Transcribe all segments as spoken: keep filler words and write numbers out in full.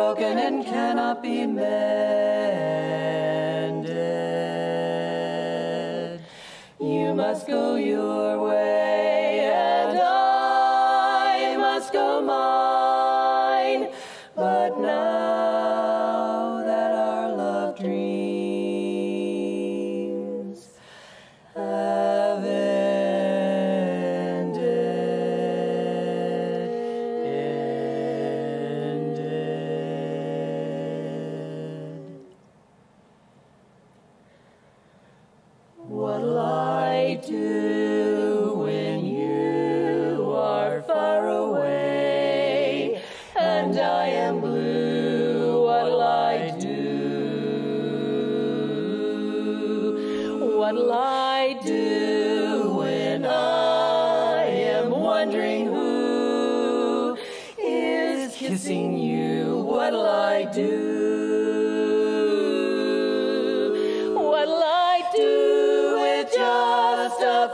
broken and cannot be mended. You must go your way, and I must go mine. But now that our love dreams have ended, ended, what'll I do when you are far away and I am blue? What'll I do? What'll I do when I am wondering who is kissing you? What'll I do? What'll I do with just a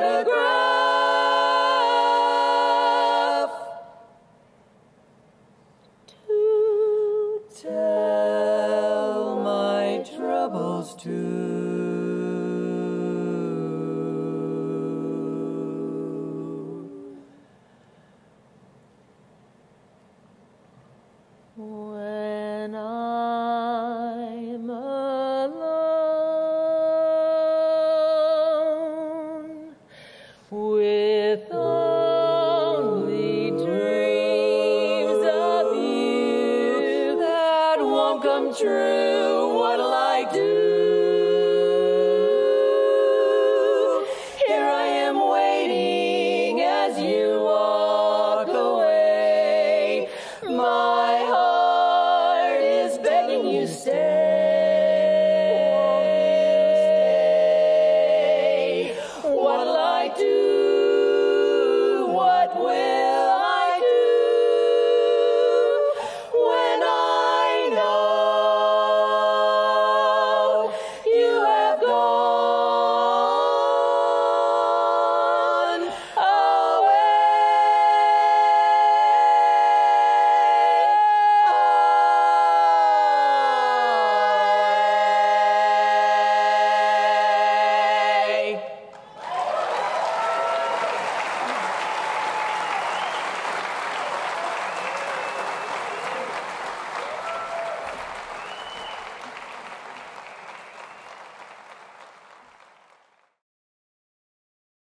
photograph to tell my troubles to? When I'm alone with only dreams of you that won't come true.